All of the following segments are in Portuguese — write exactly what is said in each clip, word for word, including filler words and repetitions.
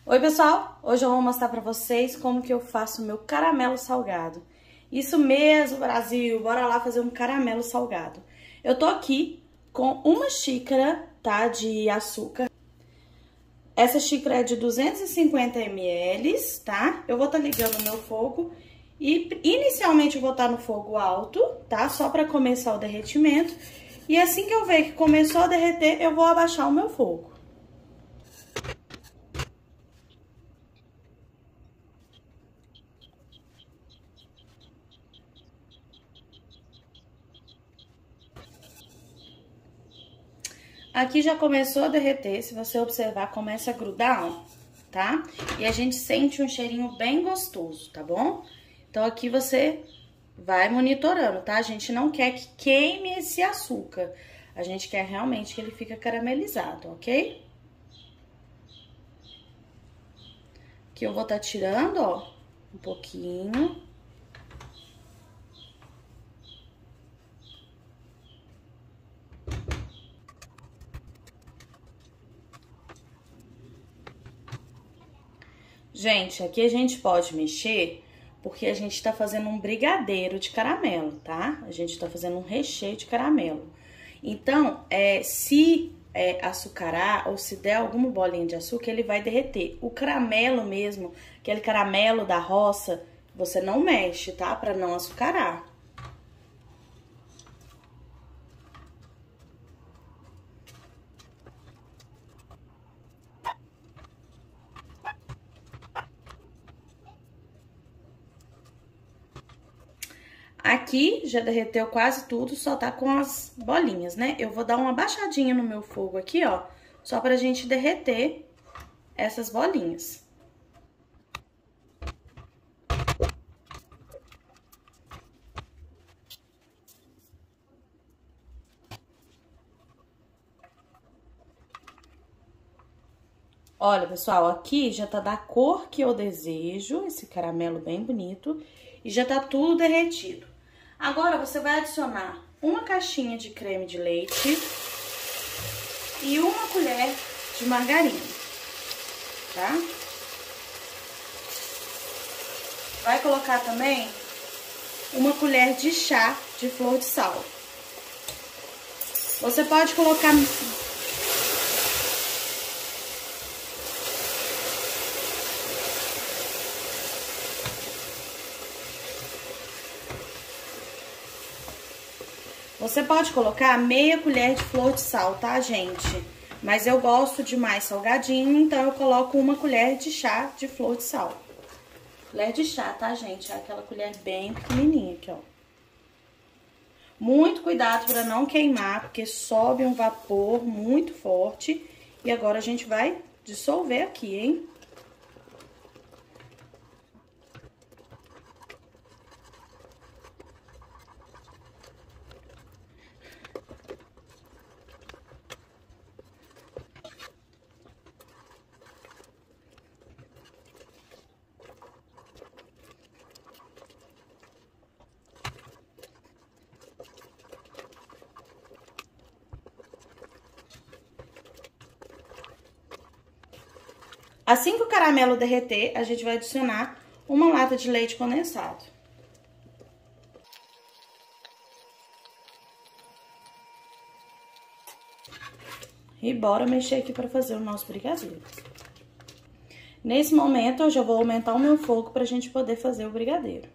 Oi pessoal, hoje eu vou mostrar pra vocês como que eu faço o meu caramelo salgado. Isso mesmo, Brasil, bora lá fazer um caramelo salgado. Eu tô aqui com uma xícara, tá, de açúcar. Essa xícara é de duzentos e cinquenta mililitros, tá? Eu vou estar ligando o meu fogo e inicialmente eu vou estar no fogo alto, tá? Só pra começar o derretimento. E assim que eu ver que começou a derreter, eu vou abaixar o meu fogo. Aqui já começou a derreter, se você observar, começa a grudar, ó, tá? E a gente sente um cheirinho bem gostoso, tá bom? Então, aqui você vai monitorando, tá? A gente não quer que queime esse açúcar. A gente quer realmente que ele fique caramelizado, ok? Aqui eu vou estar tirando, ó, um pouquinho. Gente, aqui a gente pode mexer porque a gente tá fazendo um brigadeiro de caramelo, tá? A gente tá fazendo um recheio de caramelo. Então, é, se é, açucarar ou se der alguma bolinha de açúcar, ele vai derreter. O caramelo mesmo, aquele caramelo da roça, você não mexe, tá? Pra não açucarar. Aqui já derreteu quase tudo, só tá com as bolinhas, né? Eu vou dar uma baixadinha no meu fogo aqui, ó, só pra gente derreter essas bolinhas. Olha, pessoal, aqui já tá da cor que eu desejo, esse caramelo bem bonito, e já tá tudo derretido. Agora, você vai adicionar uma caixinha de creme de leite e uma colher de margarina, tá? Vai colocar também uma colher de chá de flor de sal. Você pode colocar... Você pode colocar meia colher de flor de sal, tá, gente? Mas eu gosto de mais salgadinho, então eu coloco uma colher de chá de flor de sal. Colher de chá, tá, gente? É aquela colher bem pequenininha aqui, ó. Muito cuidado pra não queimar, porque sobe um vapor muito forte. E agora a gente vai dissolver aqui, hein? Assim que o caramelo derreter, a gente vai adicionar uma lata de leite condensado. E bora mexer aqui para fazer o nosso brigadeiro. Nesse momento, eu já vou aumentar o meu fogo pra gente poder fazer o brigadeiro.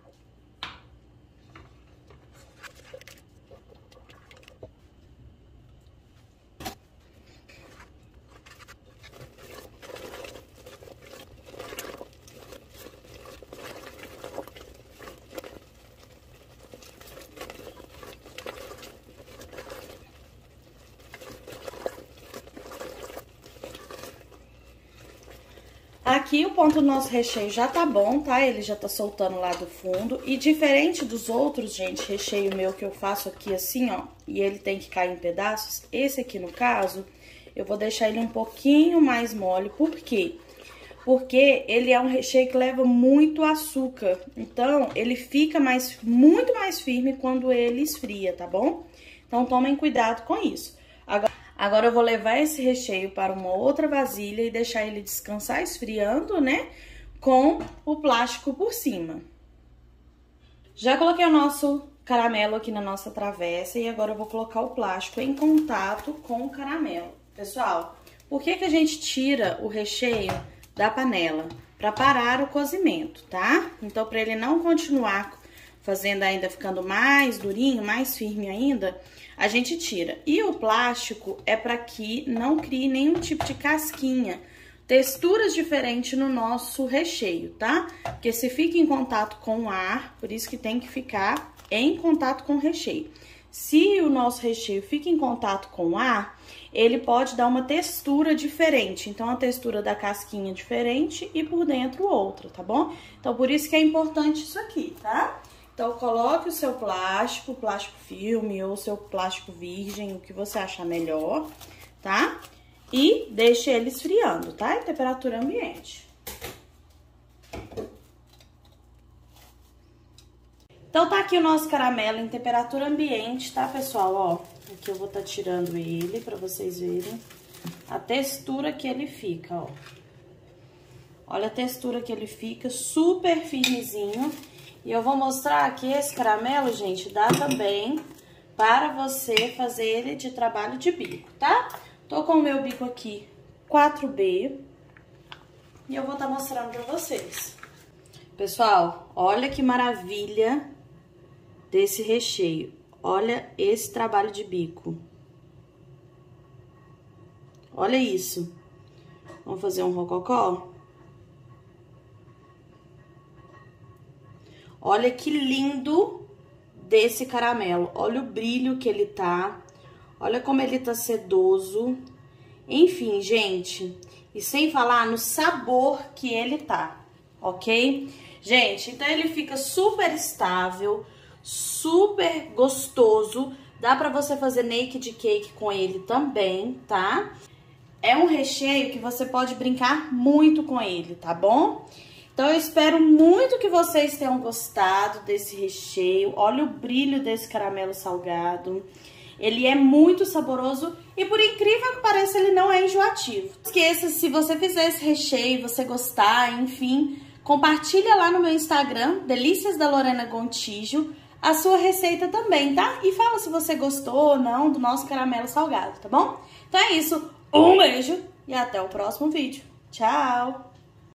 Aqui o ponto do nosso recheio já tá bom, tá? Ele já tá soltando lá do fundo. E diferente dos outros, gente, recheio meu que eu faço aqui assim, ó, e ele tem que cair em pedaços, esse aqui no caso, eu vou deixar ele um pouquinho mais mole. Por quê? Porque ele é um recheio que leva muito açúcar. Então, ele fica mais, muito mais firme quando ele esfria, tá bom? Então, tomem cuidado com isso. Agora... Agora eu vou levar esse recheio para uma outra vasilha e deixar ele descansar esfriando, né? Com o plástico por cima. Já coloquei o nosso caramelo aqui na nossa travessa e agora eu vou colocar o plástico em contato com o caramelo. Pessoal, por que que a gente tira o recheio da panela? Para parar o cozimento, tá? Então, para ele não continuar fazendo ainda, ficando mais durinho, mais firme ainda, a gente tira. E o plástico é para que não crie nenhum tipo de casquinha, texturas diferentes no nosso recheio, tá? Porque se fica em contato com o ar, por isso que tem que ficar em contato com o recheio. Se o nosso recheio fica em contato com o ar, ele pode dar uma textura diferente. Então, a textura da casquinha é diferente e por dentro outra, tá bom? Então, por isso que é importante isso aqui, tá? Então, coloque o seu plástico, plástico filme ou seu plástico virgem, o que você achar melhor, tá? E deixe ele esfriando, tá? Em temperatura ambiente. Então, tá aqui o nosso caramelo em temperatura ambiente, tá, pessoal? Ó, aqui eu vou tá tirando ele pra vocês verem a textura que ele fica, ó. Olha a textura que ele fica, super firmezinho. E eu vou mostrar que esse caramelo, gente, dá também para você fazer ele de trabalho de bico, tá? Tô com o meu bico aqui quatro B e eu vou tá mostrando pra vocês. Pessoal, olha que maravilha desse recheio. Olha esse trabalho de bico. Olha isso. Vamos fazer um rococó? Olha que lindo desse caramelo. Olha o brilho que ele tá. Olha como ele tá sedoso. Enfim, gente. E sem falar no sabor que ele tá, ok? Gente, então ele fica super estável, super gostoso. Dá pra você fazer naked cake com ele também, tá? É um recheio que você pode brincar muito com ele, tá bom? Então, eu espero muito que vocês tenham gostado desse recheio. Olha o brilho desse caramelo salgado. Ele é muito saboroso e, por incrível que pareça, ele não é enjoativo. Não esqueça, se você fizer esse recheio, você gostar, enfim, compartilha lá no meu Instagram, Delícias da Lorena Gontijo, a sua receita também, tá? E fala se você gostou ou não do nosso caramelo salgado, tá bom? Então é isso, um beijo e até o próximo vídeo. Tchau!